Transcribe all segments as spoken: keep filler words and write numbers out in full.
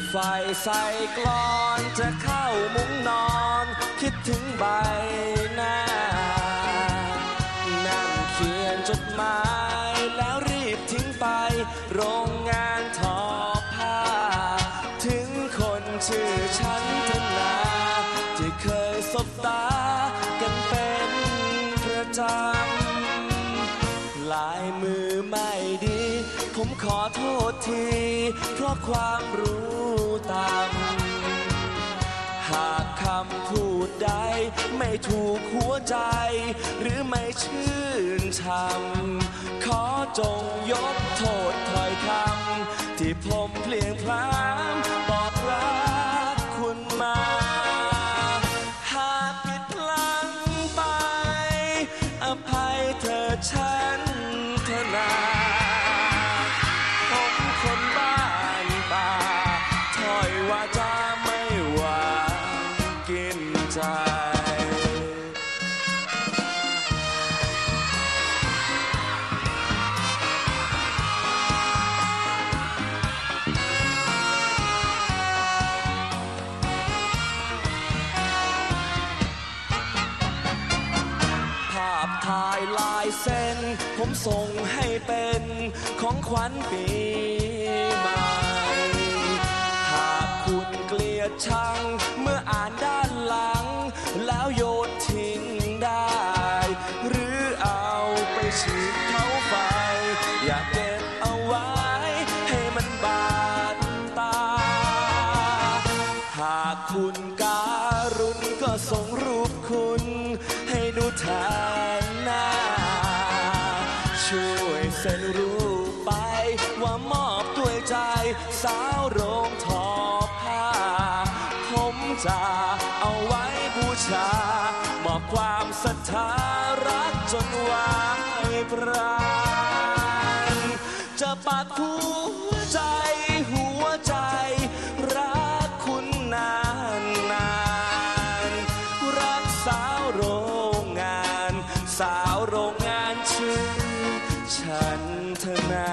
ไฟใส่กลอนจะเข้ามุ้งนอนคิดถึงใบหน้านั่งเขียนจดหมายแล้วรีบทิ้งไปโรงงานทอผ้าถึงคนชื่อฉันธนาที่เคยสบตากันเป็นประจำลายมือไม่ดีผมขอโทษทีเพราะความรู้ต่ำหากคำพูดใดไม่ถูกหัวใจหรือไม่ชื่นชำขอจงยกโทษถ้อยคำที่ผมเพลียงพล้ำบอกรักคุณมาหากผิดพลั้งไปอภัยเธอฉันธนาผมคนบ้านป่าถ้อยว่าจะไม่หวานกินใจภาพถ่ายลายเส้นผมส่งให้เป็นของขวัญปีใหม่หากคุณเกลียดชังเมื่ออ่านด้านหลังแล้วโยนทิ้งได้หรือเอาไปฉีดเผาไฟอย่าเก็บเอาไว้ให้มันบาดตาหากคุณการุณก็ส่งรูปคุณให้ดูแทนหน้าช่วยเซ็นรูปไปว่ามอบด้วยใจสาวโรงทอผ้าผมจะเอาไว้บูชามอบความศรัทธารักจนวายพรานจะปักหัวใจหัวใจรักคุณนานนานรักสาวโรงงานสาวโรงงานชื่อฉันธนา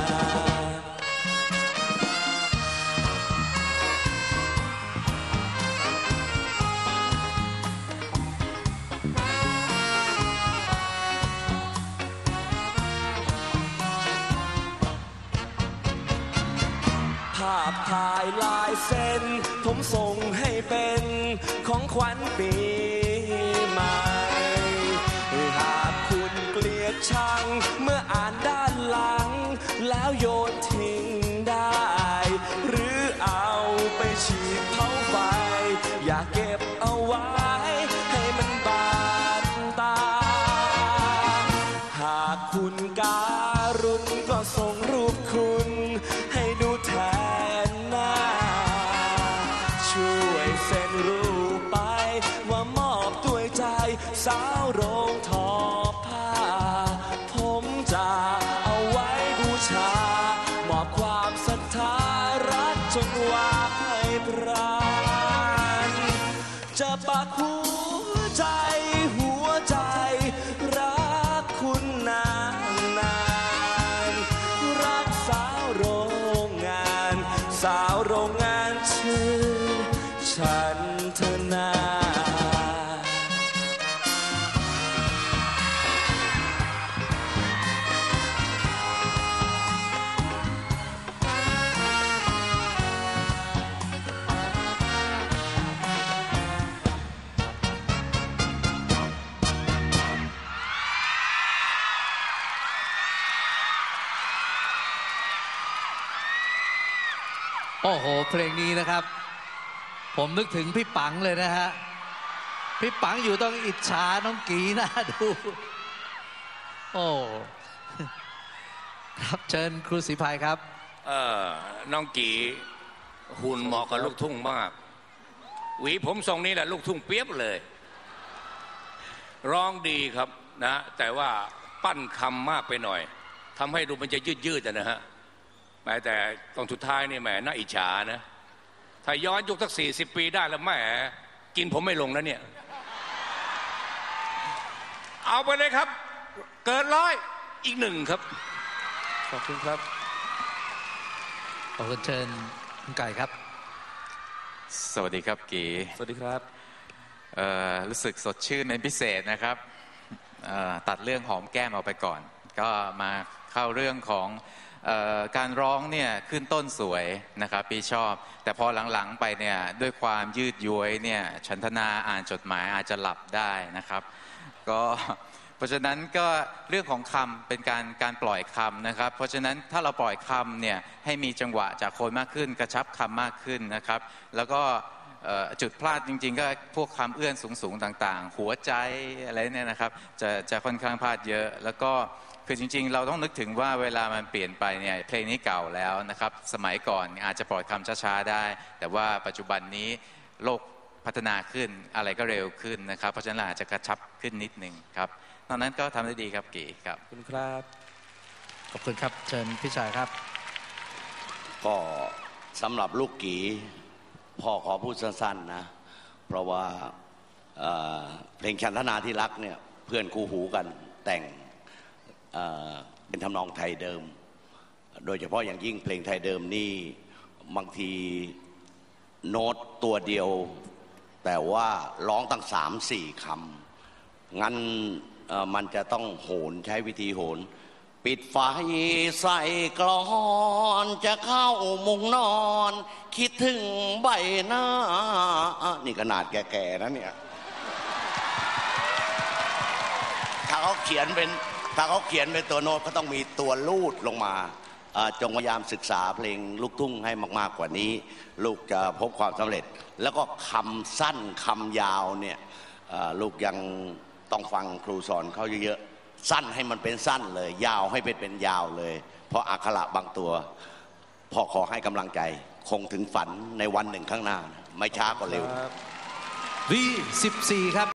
ภาพถ่ายลายเส้นผมส่งให้เป็นของขวัญปีใหม่หากคุณเกลียดชังเมื่ออ่านด้านหลังแล้วโยนทิ้งได้หรือเอาไปฉีดเผาไฟอย่าเก็บเอาไว้ให้มันบาดตาหากคุณการุณก็ส่งรูปคุณให้ดูแทนหน้าช่วยเซ็นรูปไปว่ามอบด้วยใจสาวโรงทอผ้าผมจะเอาไว้บูชามอบความศรัทธารักจนวายพรานจะปักหัวใจหัวใจรักคุณนานนานรักสาวโรงงานสาวโรงงานชื่อฉันธนาโอ้โหเพลงนี้นะครับผมนึกถึงพี่ปังเลยนะฮะพี่ปังอยู่ต้องอิจฉาน้องกีน่าดูโอ้ครับเชิญครูศรีภัยครับเออน้องกีหุ่นเหมาะกับลูกทุ่งมากหวีผมทรงนี้แหละลูกทุ่งเปียบเลยร้องดีครับนะแต่ว่าปั้นคำมากไปหน่อยทำให้ดูมันจะยืดยืดนะฮะแม้แต่ตอนสุดท้ายนี่แหมน่าอิจฉานะถ้าย้อนยุคสักสี่สิบปีได้แล้วแหมกินผมไม่ลงนะเนี่ยเอาไปเลยครับเกินร้อยอีกหนึ่งครับขอบคุณครับขอบคุณเชิญคุณไก่ครับสวัสดีครับกีสวัสดีครับเอ่อรู้สึกสดชื่นเป็นพิเศษนะครับเอ่อตัดเรื่องหอมแก้มออกไปก่อน ก็มาเข้าเรื่องของเอ่อการร้องเนี่ยขึ้นต้นสวยนะครับพี่ชอบ แต่พอหลังๆไปเนี่ยด้วยความยืดย้วยเนี่ยฉันทนาอ่านจดหมายอาจจะหลับได้นะครับก็เพราะฉะนั้นก็เรื่องของคำเป็นการการปล่อยคำนะครับเพราะฉะนั้นถ้าเราปล่อยคำเนี่ยให้มีจังหวะจากคนมากขึ้นกระชับคำมากขึ้นนะครับแล้วก็จุดพลาดจริงๆก็พวกคำเอื้อนสูงๆต่างๆหัวใจอะไรเนี่ยนะครับจะจะค่อนข้างพลาดเยอะแล้วก็คือจริงๆเราต้องนึกถึงว่าเวลามันเปลี่ยนไปเนี่ยเพลงนี้เก่าแล้วนะครับสมัยก่อนอาจจะปล่อยคำช้าๆได้แต่ว่าปัจจุบันนี้โลกพัฒนาขึ้นอะไรก็เร็วขึ้นนะครับเพราะฉะนั้นอาจจะกระชับขึ้นนิดนึงครับตอนนั้นก็ทำได้ดีครับกีครับขอบคุณครับขอบคุณครับเชิญพี่ชายครับก็สำหรับลูกกีพ่อขอพูดสั้นๆนะเพราะว่าเอ่อเพลงฉันทนาที่รักเนี่ยเพื่อนคู่หูกันแต่งเอ่อเป็นทำนองไทยเดิมโดยเฉพาะอย่างยิ่งเพลงไทยเดิมนี่บางทีโน้ตตัวเดียวแต่ว่าร้องตั้งสามสี่คำงั้นมันจะต้องโหนใช้วิธีโหนปิดไฟใส่กลอนจะเข้ามุงนอนคิดถึงใบหน้านี่ขนาดแก่ๆนะเนี่ยถ้าเขาเขียนเป็นถ้าเขาเขียนเป็นตัวโน้ตก็ต้องมีตัวลูดลงมาจงพยายามศึกษาเพลงลูกทุ่งให้มากๆกว่านี้ลูกจะพบความสำเร็จแล้วก็คำสั้นคำยาวเนี่ยลูกยังต้องฟังครูสอนเขาเยอะๆสั้นให้มันเป็นสั้นเลยยาวให้เป็นเป็นยาวเลยเพราะอักขระบางตัวพ่อขอให้กำลังใจคงถึงฝันในวันหนึ่งข้างหน้าไม่ช้าก็เร็ววี สิบสี่ ครับ